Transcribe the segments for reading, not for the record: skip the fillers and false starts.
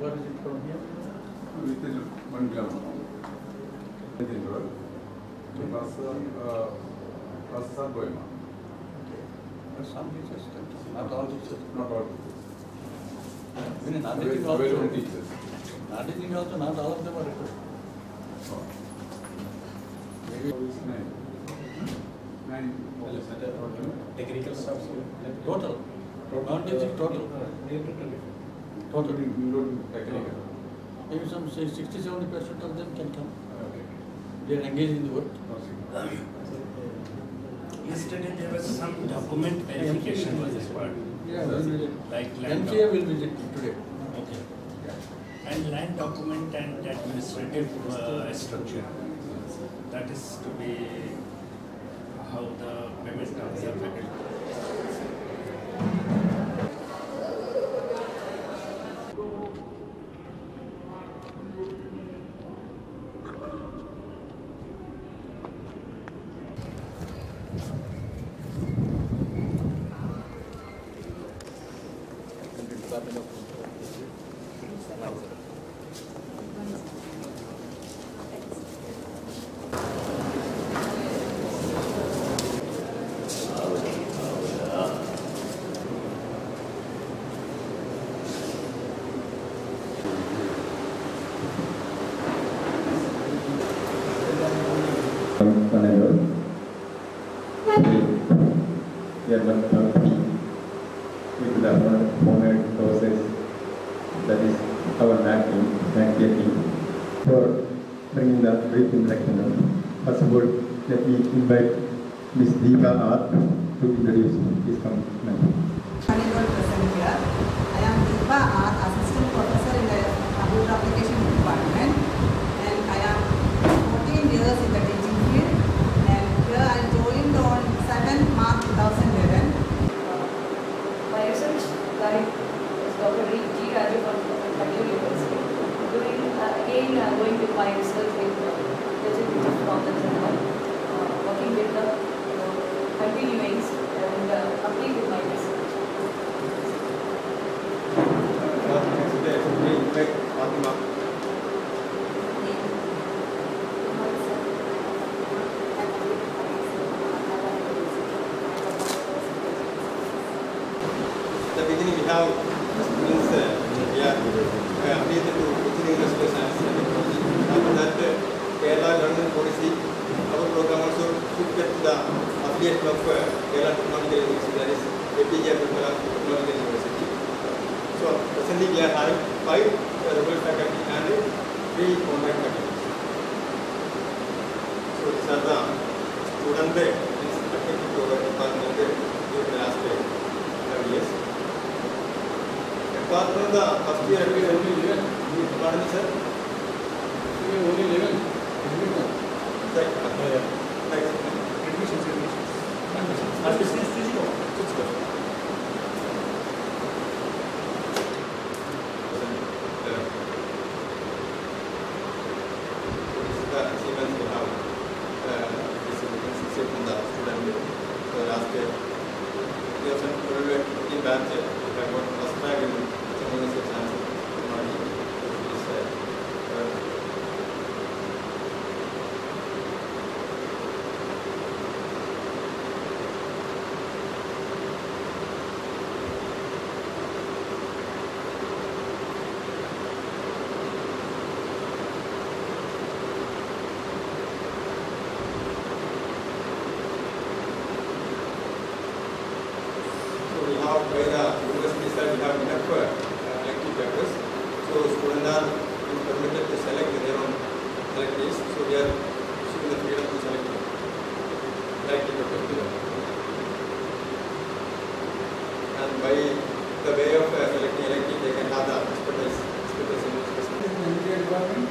far is it from here? Within 1 kilometer. Within the road. The buses are going on. Some teachers, not all teachers. Not all. Even in Nandini also, Available teachers. Nandini also, not all of them are required. Maybe 9. Technical staff. total, not teaching total. Total. Including technical. Maybe some say 60-70% of them can come. Okay. They are engaged in the work. Yesterday there was some document verification was required. Yeah, we'll visit. Like land MCA will visit today. Okay. And land document and administrative structure. That is to be how the payment of the faculty. Here one with the homemade process, that is our MAC team for bringing the brief introduction. First of all, let me invite Ms. Deepa R to introduce his comment. Present here. I am Deepa R, Assistant Professor in the Computer Application Department, and I am 14 years in the teaching field. And here I joined on 7 March 2011. My research guide is Dr. G. Raju from Bangalore University. Going with my research with digital problems and all, working with the continuings and update with my research. The beginning we have means we are updated to teaching English science and technology. After that, Kerala government policy, our program also should get to the affiliate of Kerala Technological University, that is APJ Abdul Kalam Technological University. So presently we are having 5 regular faculty and 3 contract faculty. So these are the students affected to our department during the last 5 years. Apart from the first year, we only 11. Pardon me, sir? Only 11. Right. Admissions. By the university side, we have enough elective papers. So students are permitted to select their own electives. So we are issuing the freedom to select elective papers. And by the way of selecting elective, they can have the expertise in the department.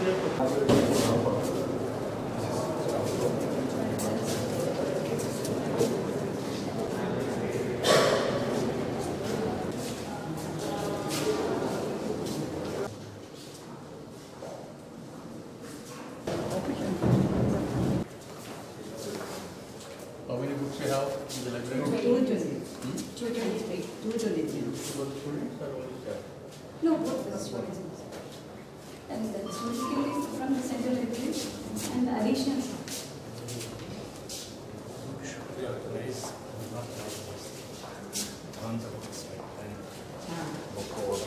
How many books you have in the library? 220. 223. 223. For the students or only staff? No, both the students. And that's basically from the central library and the additional. Should be organized, not organized. On the website and book order.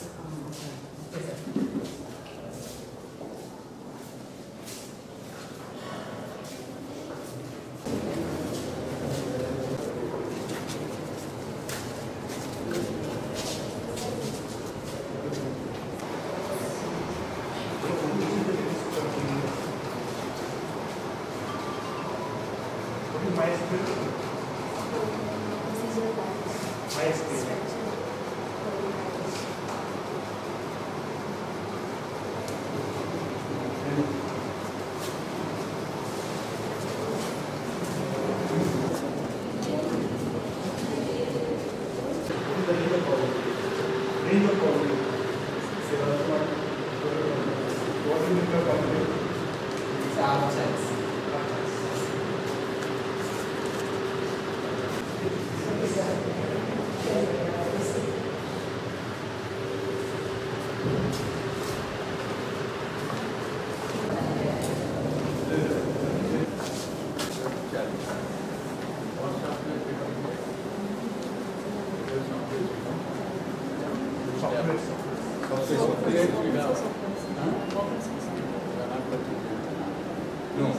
No.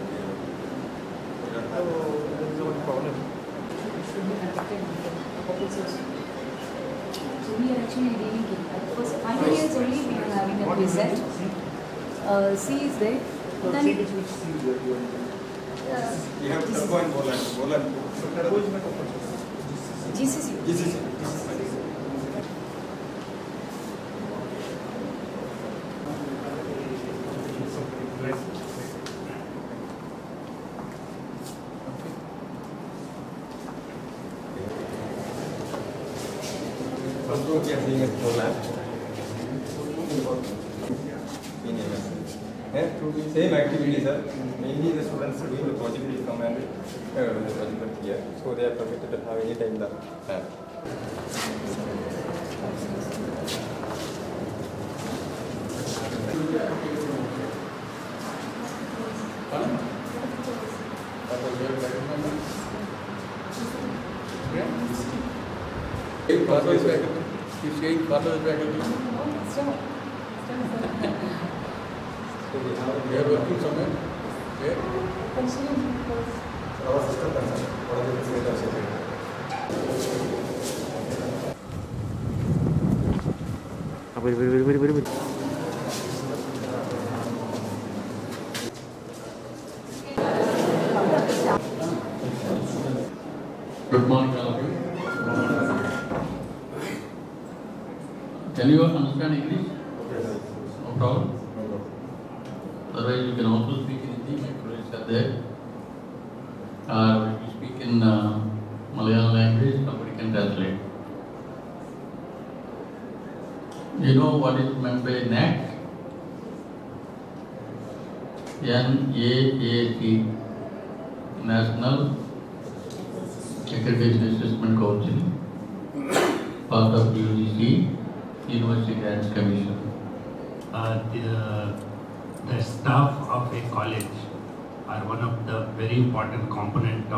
So we are actually reading it. First, 5 years only we are having a present. C is there. Then, You have Turbo and Boland. GCC. GCC. Also, we are seeing a Boland. Same activity, sir. Mainly the students doing the project will come and the project here. So they are permitted to have any time the lab. Part of his faculty. He's saying part of his faculty. So we have They are working somewhere. Where? our system concern. What are the facilities of Good morning, all of you. Can you understand English? No problem. Otherwise, you can also speak in Hindi. My colleagues are there. If you speak in Malayalam language, somebody can translate. You know what is meant by NAAC? NAAC, National Accreditation Assessment Council, part of UGC, University Grants Commission. The staff of a college are one of the very important component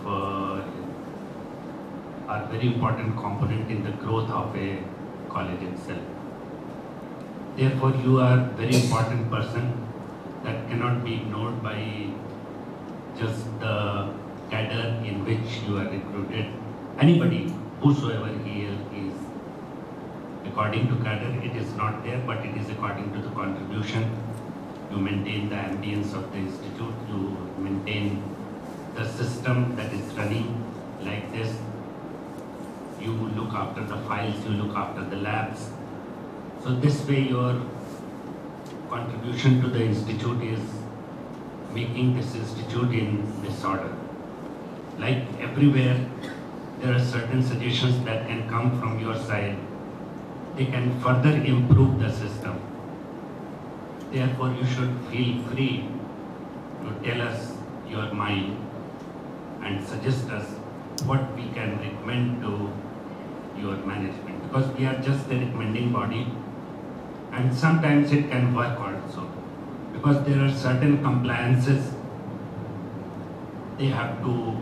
in the growth of a college itself. Therefore, you are a very important person that cannot be ignored by just the cadre in which you are recruited. Anybody, whosoever he is, according to cadre, it is not there, but it is according to the contribution. You maintain the ambience of the institute, you maintain the system that is running like this. You look after the files, you look after the labs. So this way your contribution to the institute is making this institute in disorder. Like everywhere, there are certain suggestions that can come from your side. They can further improve the system. Therefore, you should feel free to tell us your mind and suggest us what we can recommend to your management, because we are just the recommending body, and sometimes it can work also, because there are certain compliances they have to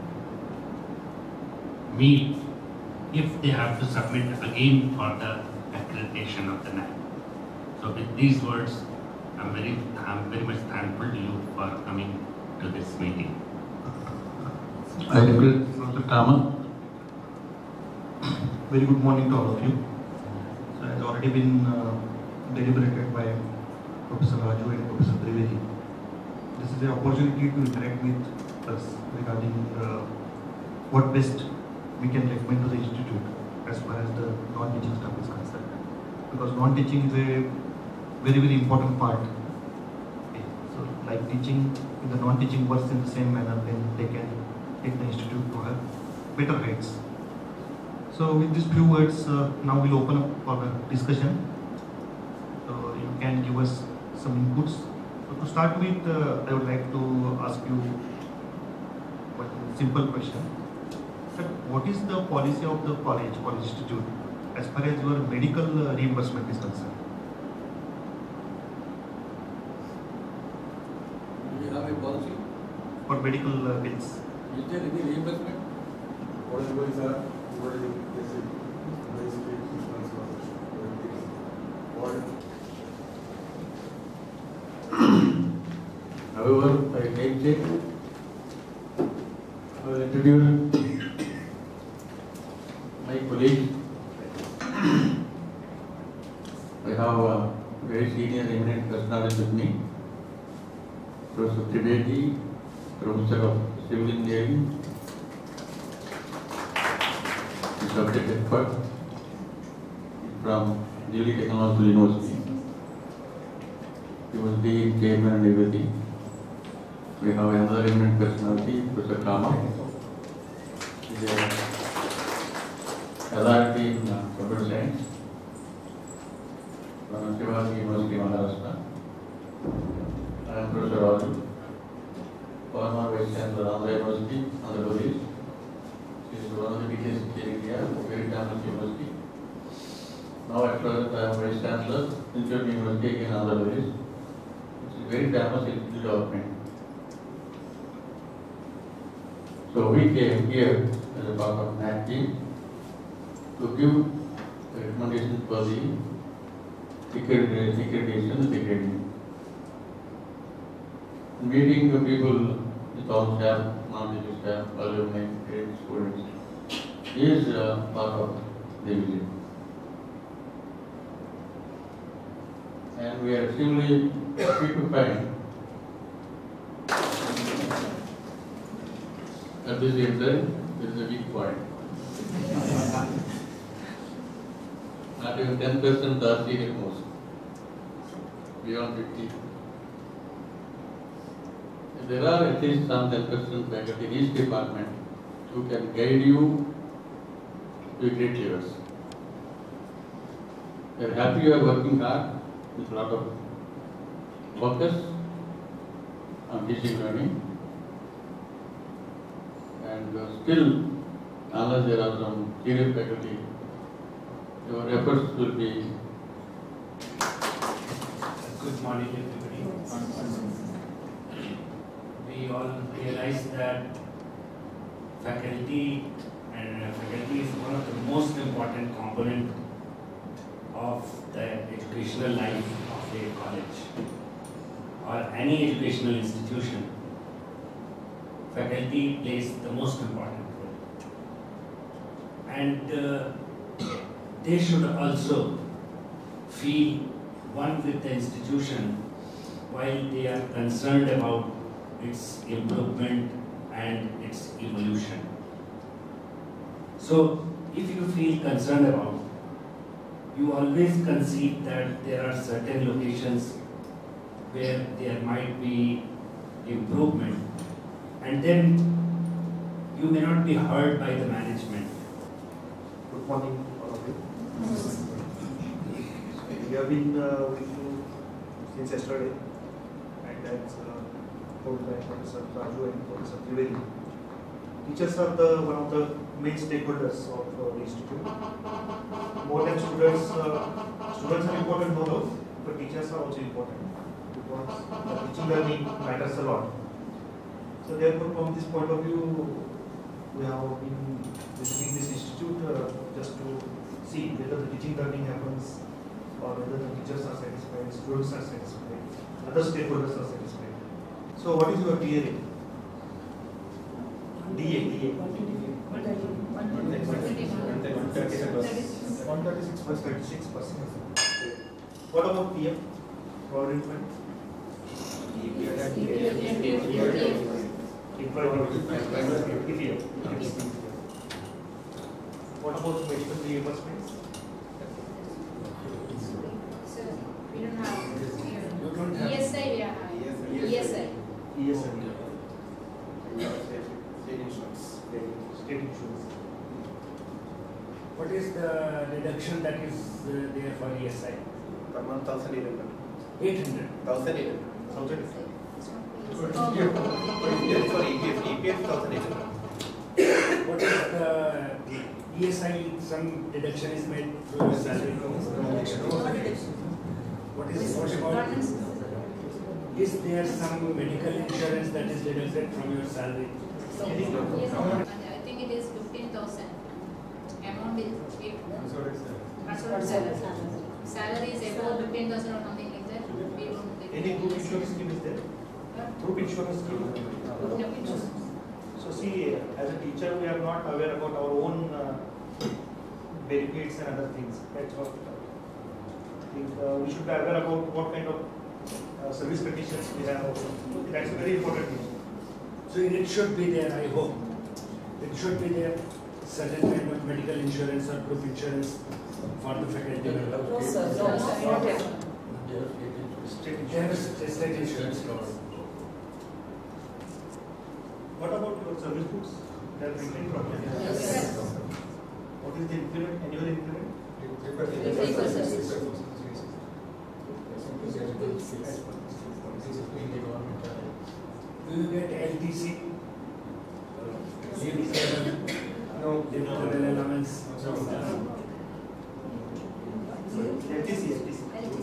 meet if they have to submit again for the accreditation of the NAC. So with these words, I'm very much thankful to you for coming to this meeting. I request Mr. Kama. Very good morning to all of you. So it has already been deliberated by Professor Raju and Professor Trivedi. This is the opportunity to interact with us regarding what best we can recommend to the institute as far as the non-teaching staff is concerned. Because non-teaching is a very important part. Okay. So like teaching, if the non-teaching works in the same manner, then they can take the institute to have better heights. So with these few words, now we'll open up for the discussion. So you can give us some inputs. So to start with, I would like to ask you one simple question. Sir, what is the policy of the college or institute as far as your medical reimbursement is concerned? We have a policy. For medical bills? Is there any reimbursement? What is the However, I take it, I will introduce my colleague. I have a very senior eminent personality with me, Professor Trivedi, Professor of Civil Engineering, subject expert from Delhi Technological University. He was the chairman and everything. We have another eminent personality, Professor Kama. He is an authority in computer science from Shivaji University, Maharashtra. I am Professor Raju, former Vice Chancellor of Andhra University, Andhra Pradesh. She is one of the biggest in India, very famous university. Now at present I am Vice Chancellor, Institute University in Andhra Pradesh. It is very famous in development. So we came here as a part of NAC team to give recommendations for the accreditation and grading. Meeting the people with all staff, non-teaching staff, alumni, students is part of the visit. And we are extremely happy to find at this time there is a weak point. Not even 10% are senior most, beyond 50. There are at least some 10% faculty in each department who can guide you to great levels. We are happy you are working hard with a lot of focus on teaching learning. And still, unless there are some senior faculty, your efforts will be. Good morning, everybody. We all realize that faculty is one of the most important components of the educational life of a college or any educational institution. Faculty plays the most important role, and they should also feel one with the institution while they are concerned about its improvement and its evolution. So, if you feel concerned about, you always conceive that there are certain locations where there might be improvement, and then you may not be heard by the management. Good morning, all of you. We have been with you since yesterday, and as told by Professor Raju and Professor Trivedi. Teachers are one of the main stakeholders of the institute. More than students, students are important no doubt, but teachers are also important because teaching learning matters a lot. So therefore, from this point of view, we have been visiting this institute just to see whether the teaching learning happens or whether the teachers are satisfied, students are satisfied, other stakeholders are satisfied. So what is your DA rate? DA. 136%. What about PM? Provident Fund? What about medical reimbursements? So we don't have. You don't have. ESI we are having. ESI. ESI. State insurance. State insurance. What is the reduction that is there for ESI? Per month 1,800. 800. 1,800. Oh, Sorry, EPF 1,800. What is the ESI? Some deduction is made through your salary. What about? Is there some medical insurance that is deducted from your salary? yes, I think it is 15,000. Amount is salary is above 15,000 or something like that. We don't take Any group insurance scheme is there? Group insurance scheme. No insurance. So see, as a teacher, we are not aware about our own benefits and other things. That's what I think we should be aware about what kind of service conditions we have. That's a very important thing. So it should be there, I hope. It should be there, certain kind of medical insurance or group insurance for the faculty. No, sir. No, sir. We don't have. There is state insurance covered. What about your service books? They are maintained properly. Yes. What is the increment, annual increment? 3%. Do you get LTC? No. Travel allowance? LTC.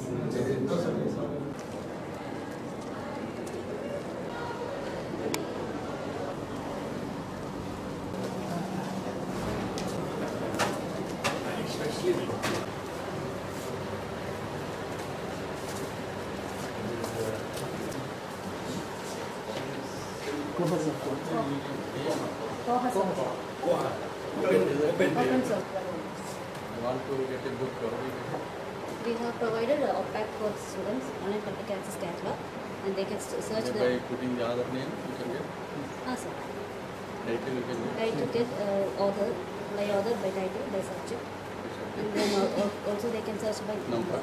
Open source. I want to get a book. We have provided a OPAC for students, online public access catalog, and they can search By the. putting the other name, you can get. Sir. Title you can get. Title get author, by title, by subject, and then also they can search by Number.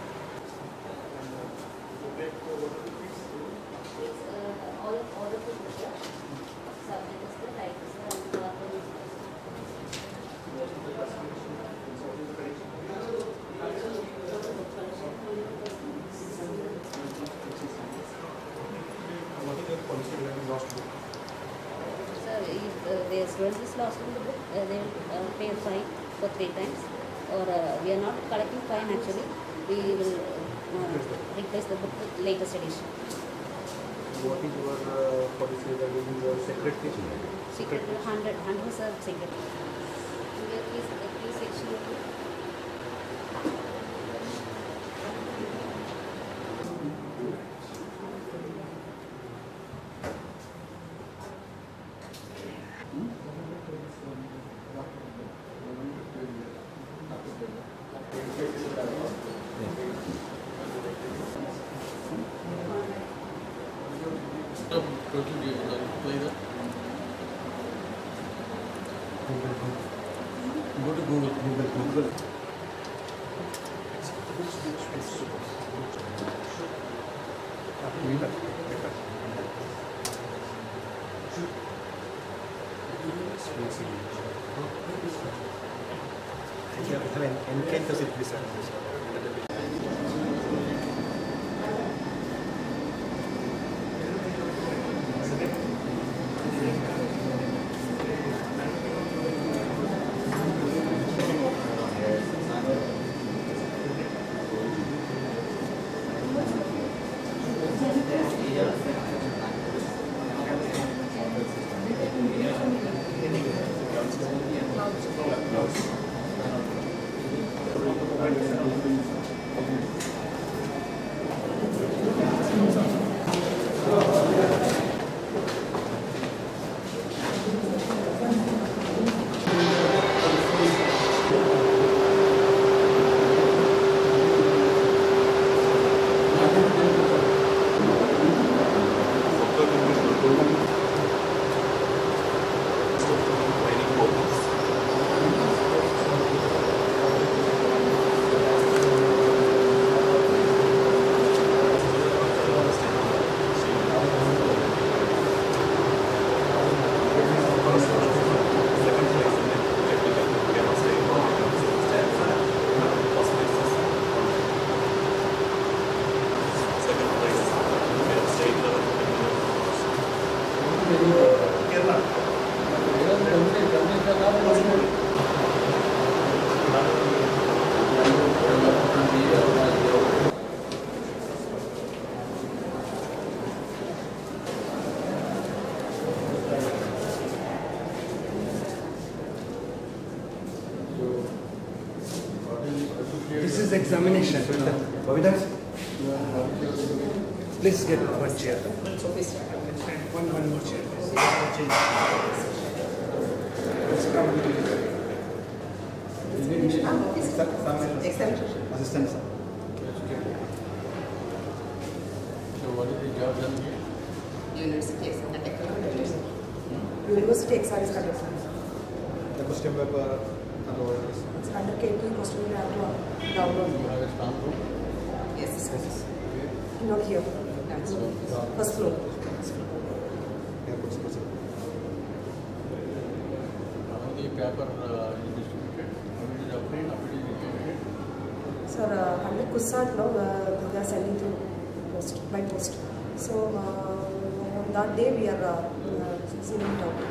It's all the subject is the title, and author is What is your policy regarding lost book? So if the student is lost in the book, they will pay a fine for 3 times. Or we are not collecting fine actually. We will replace the book with latest edition. What is your policy regarding the secret teaching? Secret 100% secret. Please section. Total you play that. Go to Google. This is examination. Please get one chair. One more chair. Assistant, sir. So what is the job done here? University exam, the technical university. University exam is conducted. The question paper and all this. It's under KT question you have to download. You have a strong room? Yes. Not here. First floor. Airport special. How the paper is distributed? How it is obtained? How it is distributed? Sir, under Kusat now they are sending through post by post. So on that day we are sending it out.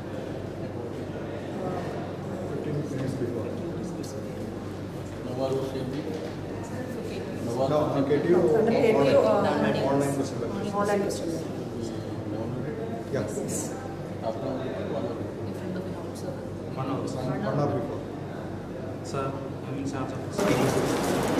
15 minutes before. Nawal was same thing? No, Under KT online question paper. online question. Downloaded? Yes. Yes. After 1 hour? 1 hour before. Sir, I'm in charge of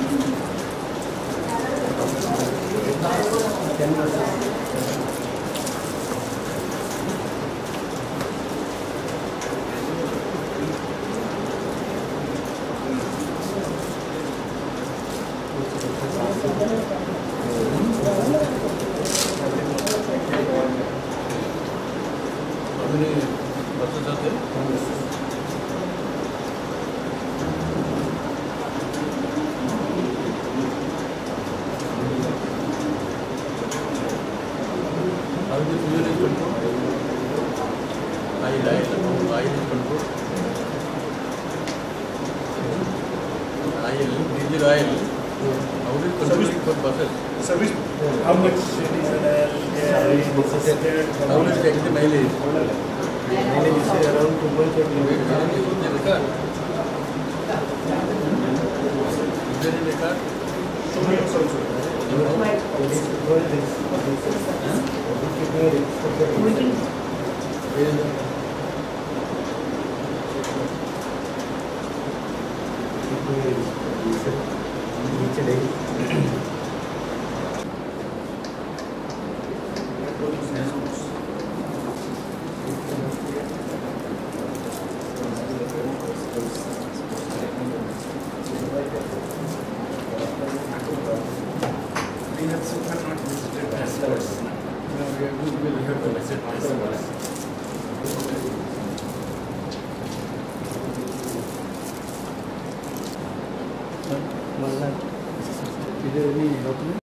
How many buses are there? How is the fuel is controlled? Oil is controlled. Diesel oil. How is it controlled for buses? Service. How much How much takes the mileage? Mileage is around 2.5 Is there a record? Is there a record? Where is the We have so far not visited the stores. we have to visit myself. Is there any document?